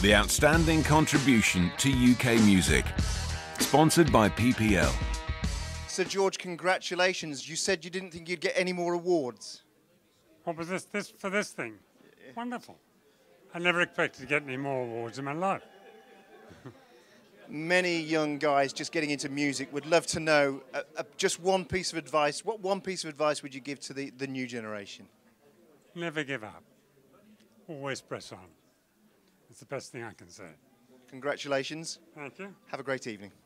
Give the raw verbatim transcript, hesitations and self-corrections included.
the outstanding contribution to U K music. Sponsored by P P L. Sir George, congratulations. You said you didn't think you'd get any more awards. What was this, this for this thing? Yeah. Wonderful. I never expected to get any more awards in my life. Many young guys just getting into music would love to know uh, uh, just one piece of advice. What one piece of advice would you give to the, the new generation? Never give up. Always press on. It's the best thing I can say. Congratulations. Thank you. Have a great evening.